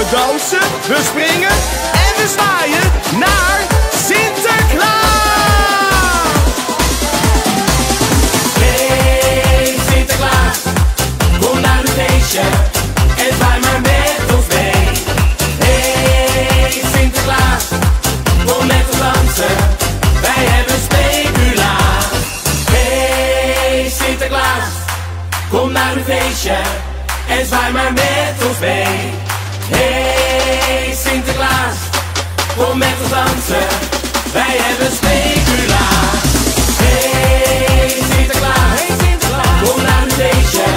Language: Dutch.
dansen, we springen en we zwaaien naar Sinterklaas. Hey Sinterklaas, kom naar het feestje en zwaai maar met ons mee. Hey Sinterklaas, kom met ons dansen, wij hebben speculaas. Hey Sinterklaas, kom naar het feestje en zwaai maar met ons mee. Hey Sinterklaas, kom met ons dansen, wij hebben speculaas. Hey Sinterklaas, kom naar het feestje